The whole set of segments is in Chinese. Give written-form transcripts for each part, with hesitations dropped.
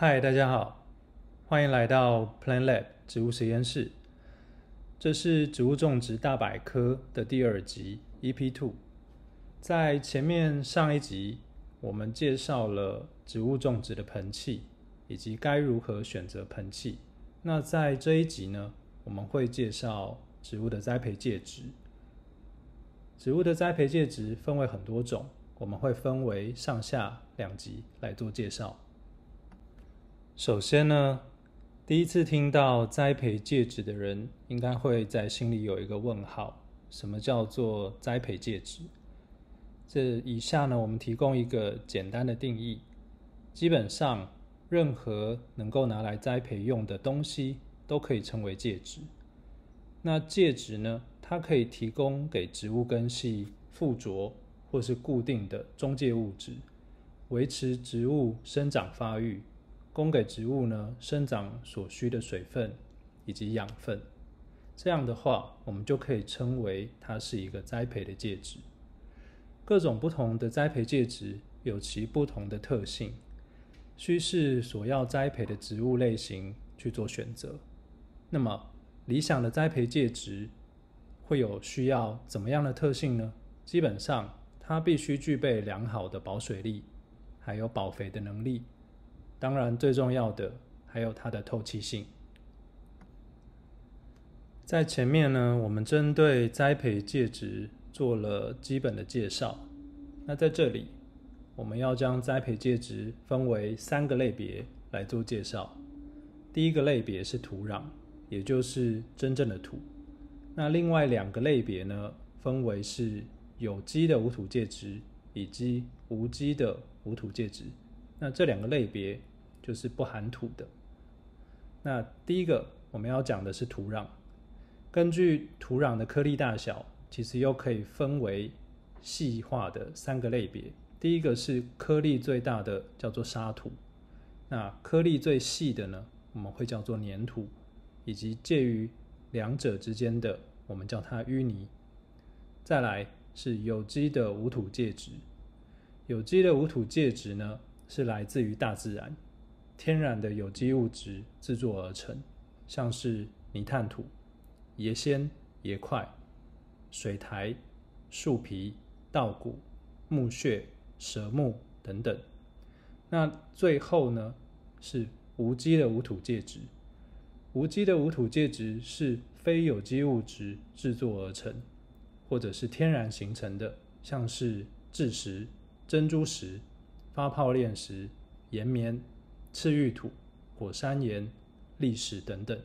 嗨，大家好，欢迎来到 Plant Lab 植物实验室。这是植物种植大百科的第2集 EP2。在前面上一集，我们介绍了植物种植的盆器，以及该如何选择盆器。那在这一集呢，我们会介绍植物的栽培介质。植物的栽培介质分为很多种，我们会分为上下2集来做介绍。首先呢，第一次听到栽培介质的人，应该会在心里有一个问号：什么叫做栽培介质？这以下呢，我们提供一个简单的定义。基本上，任何能够拿来栽培用的东西，都可以称为介质。那介质呢，它可以提供给植物根系附着或是固定的中介物质，维持植物生长发育，供给植物呢生长所需的水分以及养分。这样的话，我们就可以称为它是一个栽培的介质。各种不同的栽培介质有其不同的特性，需视所要栽培的植物类型去做选择。那么理想的栽培介质会有需要怎么样的特性呢？基本上它必须具备良好的保水力，还有保肥的能力。当然最重要的还有它的透气性。在前面呢，我们针对栽培介质做了基本的介绍。那在这里，我们要将栽培介质分为3个类别来做介绍。第一个类别是土壤，也就是真正的土。那另外2个类别呢，分为是有机的无土介质以及无机的无土介质。那这2个类别就是不含土的。那第一个我们要讲的是土壤。根据土壤的颗粒大小，其实又可以分为细化的3个类别。第一个是颗粒最大的，叫做沙土。那颗粒最细的呢，我们会叫做粘土，以及介于2者之间的，我们叫它淤泥。再来是有机的无土介质。有机的无土介质呢，是来自于大自然天然的有机物质制作而成，像是泥炭土、椰纤、椰块、水苔、树皮、稻谷、木屑、蛇木等等。那最后呢，是无机的无土介质。无机的无土介质是非有机物质制作而成，或者是天然形成的，像是蛭石、珍珠石、发泡炼石、岩棉、赤玉土、火山岩、砾石等等。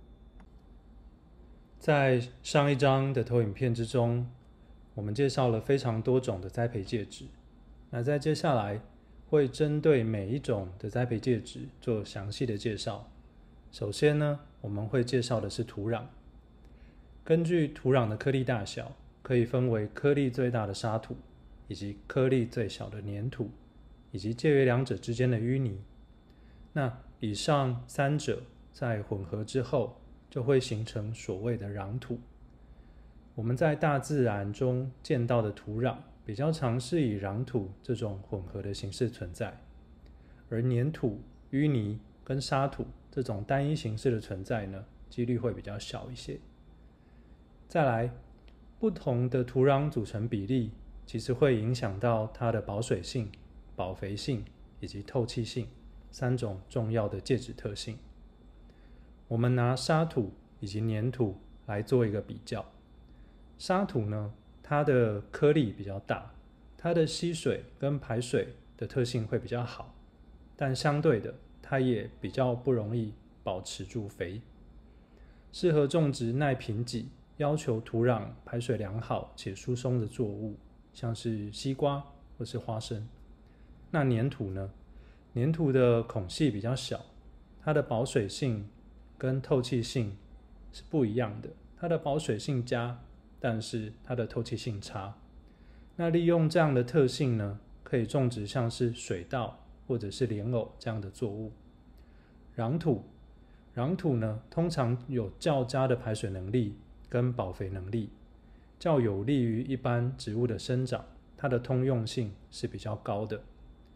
在上一章的投影片之中，我们介绍了非常多种的栽培介质。那在接下来会针对每一种的栽培介质做详细的介绍。首先呢，我们会介绍的是土壤。根据土壤的颗粒大小，可以分为颗粒最大的沙土，以及颗粒最小的粘土，以及介于2者之间的淤泥。那以上3者在混合之后，就会形成所谓的壤土。我们在大自然中见到的土壤，比较常是以壤土这种混合的形式存在，而粘土、淤泥跟沙土这种单一形式的存在呢，几率会比较小一些。再来，不同的土壤组成比例，其实会影响到它的保水性、保肥性以及透气性3种重要的介质特性。我们拿沙土以及粘土来做一个比较。沙土呢，它的颗粒比较大，它的吸水跟排水的特性会比较好，但相对的，它也比较不容易保持住肥，适合种植耐贫瘠、要求土壤排水良好且疏松的作物，像是西瓜或是花生。那粘土呢？粘土的孔隙比较小，它的保水性跟透气性是不一样的。它的保水性佳，但是它的透气性差。那利用这样的特性呢，可以种植像是水稻或者是莲藕这样的作物。壤土呢，通常有较佳的排水能力跟保肥能力，较有利于一般植物的生长，它的通用性是比较高的。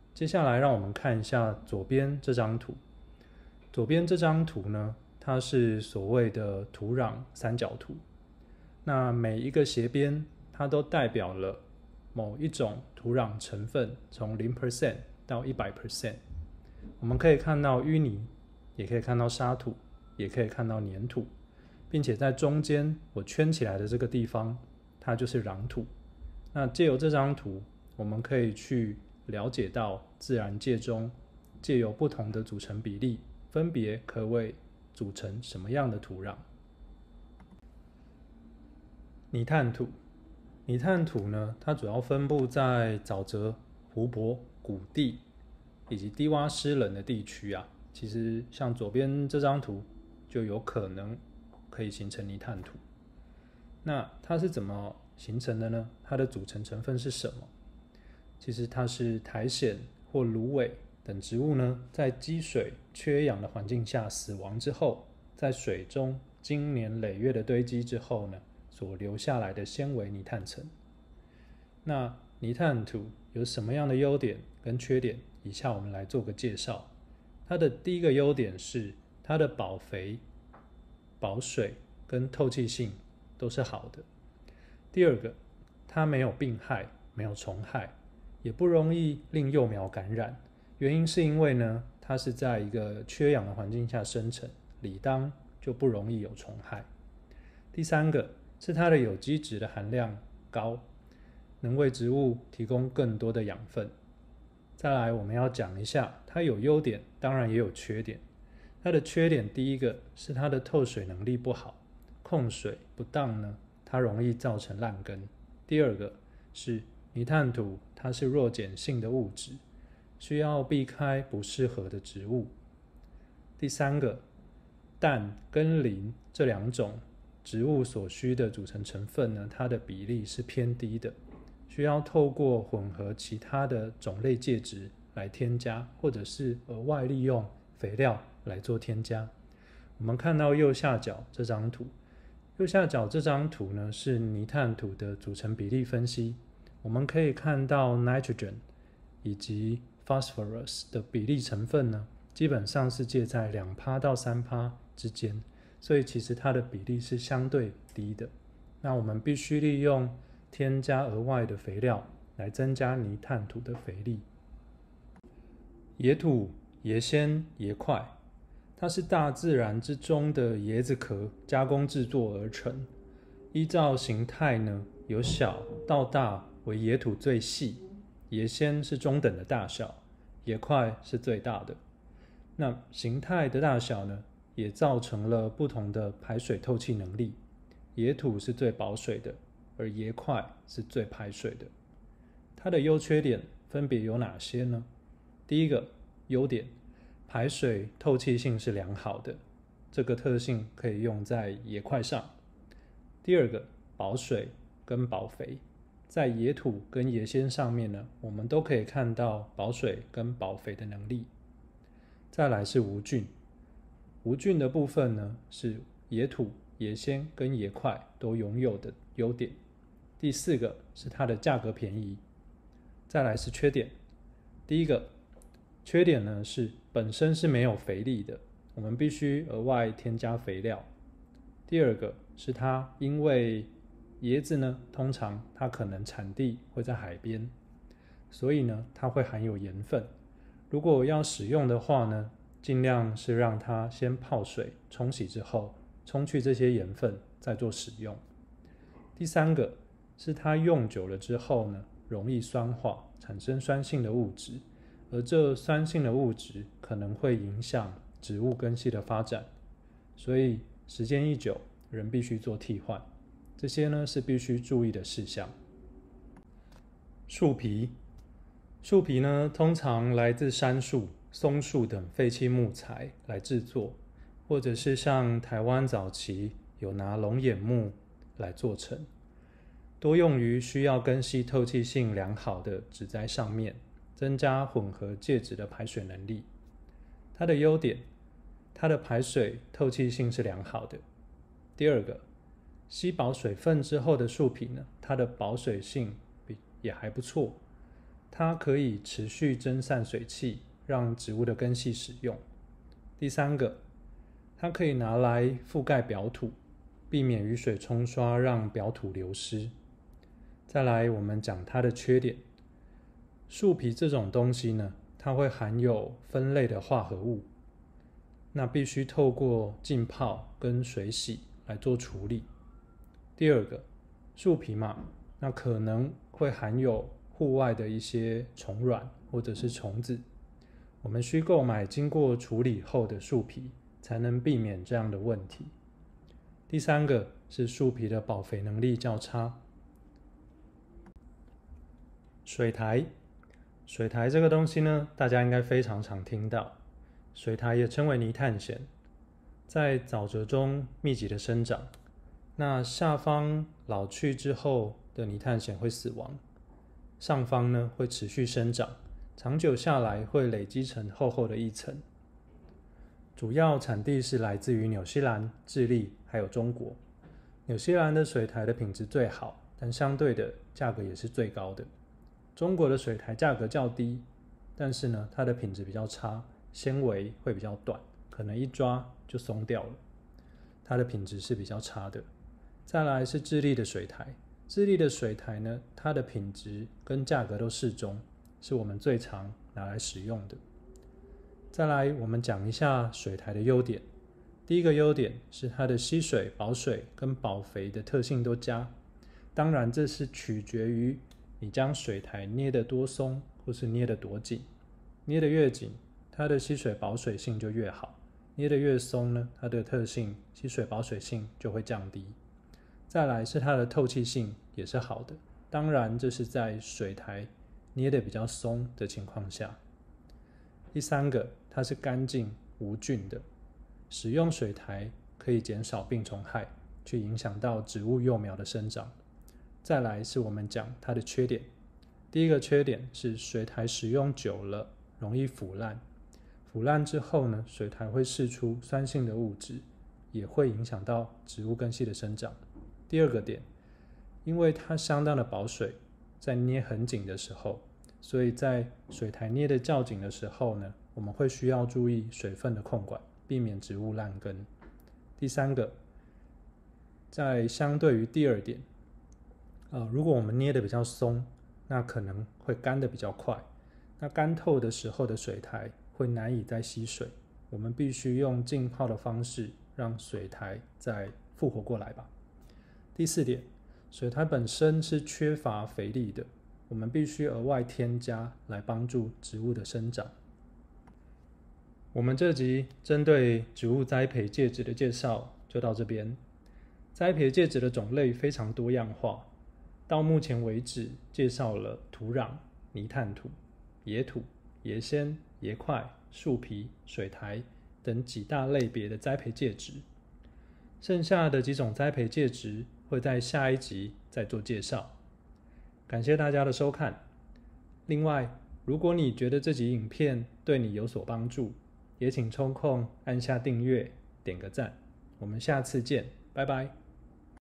接下来让我们看一下左边这张图。左边这张图呢，它是所谓的土壤三角图。那每一个斜边，它都代表了某一种土壤成分，从0% 到100%。我们可以看到淤泥，也可以看到沙土，也可以看到粘土，并且在中间我圈起来的这个地方，它就是壤土。那借由这张图，我们可以去了解到自然界中借由不同的组成比例，分别可为组成什么样的土壤。泥炭土，泥炭土呢，它主要分布在沼泽、湖泊、谷地以及低洼湿冷的地区啊。其实像左边这张图就有可能可以形成泥炭土。那它是怎么形成的呢？它的组成成分是什么？其实它是苔藓或芦苇等植物呢，在积水、缺氧的环境下死亡之后，在水中经年累月的堆积之后呢，所留下来的纤维泥炭层。那泥炭土有什么样的优点跟缺点？以下我们来做个介绍。它的第一个优点是它的保肥、保水跟透气性都是好的。第二个，它没有病害，没有虫害，也不容易令幼苗感染。原因是因为呢，它是在一个缺氧的环境下生成，理当就不容易有虫害。第三个是它的有机质的含量高，能为植物提供更多的养分。再来，我们要讲一下它有优点，当然也有缺点。它的缺点第一个是它的透水能力不好，控水不当呢，它容易造成烂根。第二个是泥炭土，它是弱碱性的物质，需要避开不适合的植物。第三个，氮跟磷这两种植物所需的组成成分呢，它的比例是偏低的，需要透过混合其他的种类介质来添加，或者是额外利用肥料来做添加。我们看到右下角这张图，右下角这张图呢是泥炭土的组成比例分析。我们可以看到 nitrogen 以及 phosphorus 的比例成分呢，基本上是介在2%到3%之间，所以其实它的比例是相对低的。那我们必须利用添加额外的肥料来增加泥炭土的肥力。野土、椰纤、椰块，它是大自然之中的椰子壳加工制作而成。依照形态呢，由小到大为野土最细，椰纤是中等的大小，椰块是最大的。那形态的大小呢，也造成了不同的排水透气能力。野土是最保水的，而椰块是最排水的。它的优缺点分别有哪些呢？第一个优点，排水透气性是良好的，这个特性可以用在椰块上。第二个，保水跟保肥，在野土跟椰纤上面呢，我们都可以看到保水跟保肥的能力。再来是无菌，无菌的部分呢，是野土、椰纤跟椰块都拥有的优点。第四个是它的价格便宜。再来是缺点，第一个缺点呢是本身是没有肥力的，我们必须额外添加肥料。第二个是它因为椰子呢，通常它可能产地会在海边，所以呢它会含有盐分。如果要使用的话呢，尽量是让它先泡水冲洗之后，冲去这些盐分再做使用。第三个是它用久了之后呢，容易酸化，产生酸性的物质，而这酸性的物质可能会影响植物根系的发展，所以时间一久，人必须做替换。这些呢是必须注意的事项。树皮，树皮呢通常来自杉树、松树等废弃木材来制作，或者是像台湾早期有拿龙眼木来做成，多用于需要根系透气性良好的植栽上面，增加混合介质的排水能力。它的优点，它的排水透气性是良好的。第二个，吸饱水分之后的树皮呢，它的保水性也还不错。 它可以持续蒸散水汽，让植物的根系使用。第三个，它可以拿来覆盖表土，避免雨水冲刷让表土流失。再来，我们讲它的缺点。树皮这种东西呢，它会含有分类的化合物，那必须透过浸泡跟水洗来做处理。第二个，树皮嘛，那可能会含有户外的一些虫卵或者是虫子，我们需购买经过处理后的树皮，才能避免这样的问题。第三个是树皮的保肥能力较差。水苔这个东西呢，大家应该非常常听到。水苔也称为泥炭藓，在沼泽中密集的生长。那下方老去之后的泥炭藓会死亡，上方呢会持续生长，长久下来会累积成厚厚的一层。主要产地是来自于纽西兰、智利还有中国。纽西兰的水苔的品质最好，但相对的价格也是最高的。中国的水苔价格较低，但是呢，它的品质比较差，纤维会比较短，可能一抓就松掉了，它的品质是比较差的。再来是智利的水苔，智利的水苔呢，它的品质跟价格都适中，是我们最常拿来使用的。再来，我们讲一下水苔的优点。第一个优点是它的吸水、保水跟保肥的特性都佳，当然这是取决于你将水苔捏得多松，或是捏得多紧。捏得越紧，它的吸水保水性就越好；捏得越松呢，它的特性吸水保水性就会降低。再来是它的透气性也是好的，当然这是在水苔捏得比较松的情况下。第三个，它是干净无菌的，使用水苔可以减少病虫害，去影响到植物幼苗的生长。再来是我们讲它的缺点。第一个缺点是水苔使用久了容易腐烂，腐烂之后呢，水苔会释出酸性的物质，也会影响到植物根系的生长。第二个点，因为它相当的保水，在捏很紧的时候，所以在水苔捏得较紧的时候呢，我们会需要注意水分的控管，避免植物烂根。第三个，在相对于第二点，如果我们捏得比较松，那可能会干得比较快。那干透的时候的水苔会难以再吸水，我们必须用浸泡的方式让水苔再复活过来吧。第四点，水苔本身是缺乏肥力的，我们必须额外添加来帮助植物的生长。我们这集针对植物栽培介质的介绍就到这边。栽培介质的种类非常多样化，到目前为止介绍了土壤、泥炭土、野土、野纤、野块、树皮、水苔等几大类别的栽培介质。剩下的几种栽培介质会在下一集再做介绍。感谢大家的收看。另外，如果你觉得这集影片对你有所帮助，也请抽空按下订阅，点个赞。我们下次见，拜拜。